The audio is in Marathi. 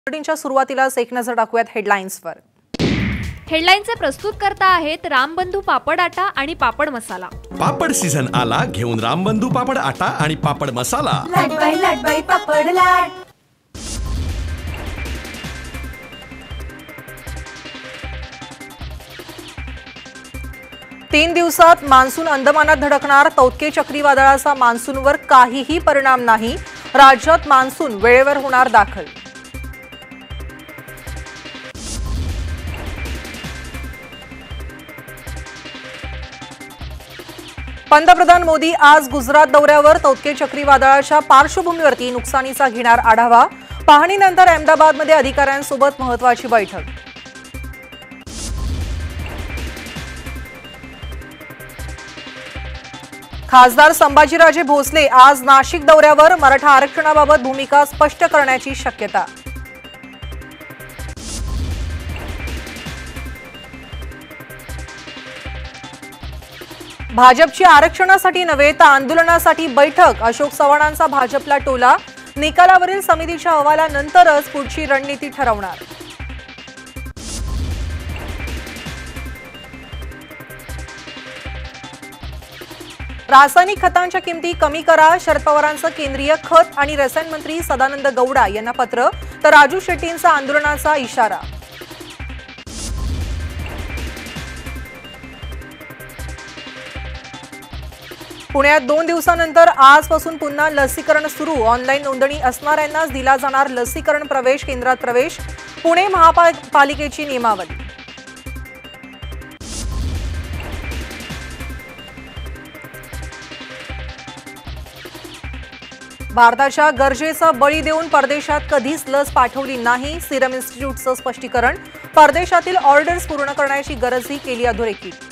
बुलेटिनच्या सुरुवातीलाच एक नजर टाकूयात हेडलाईन्सवर। हेडलाईनचे प्रस्तुतकर्ता आहेत रामबंधू पापड आटा आणि पापड मसाला। पापड सीझन आला, घेऊन रामबंधू पापड आटा आणि पापड मसाला। लाट पापड लाट। 3 दिवसात मान्सून अंदमानात धडकणार। तौत्के चक्रीवादळाचा मान्सूनवर काहीही परिणाम नाही। राज्यात मान्सून वेळेवर होणार दाखल। पंतप्रधान मोदी आज गुजरात दौऱ्यावर। तौत्के चक्रीवादळाच्या पार्श्वभूमीवरती नुकसानीचा घेणार आढावा। पाहणीनंतर अहमदाबादमध्ये अधिकाऱ्यांसोबत महत्त्वाची बैठक। खासदार संभाजीराजे भोसले आज नाशिक दौऱ्यावर। मराठा आरक्षणाबाबत भूमिका स्पष्ट करण्याची शक्यता। भाजपची आरक्षणासाठी नव्हे तर आंदोलनासाठी बैठक। अशोक चव्हाणांचा भाजपला टोला। निकालावरील समितीच्या अहवालानंतरच पुढची रणनीती ठरवणार। रासायनिक खतांच्या किमती कमी करा। शरद पवारांचं केंद्रीय खत आणि रसायन मंत्री सदानंद गौडा यांना पत्र, तर राजू शेट्टींचा आंदोलनाचा इशारा। पुण्यात 2 दिवसांनंतर आजपासून पुन्हा लसीकरण सुरू। ऑनलाईन नोंदणी असणाऱ्यांनाच दिला जाणार लसीकरण प्रवेश केंद्रात प्रवेश। पुणे महापालिकेची नियमावली। भारताच्या गरजेचा बळी देऊन परदेशात कधीच लस पाठवली नाही। सिरम इन्स्टिट्यूटचं स्पष्टीकरण। परदेशातील ऑर्डर्स पूर्ण करण्याची गरजही केली अधोरेखित।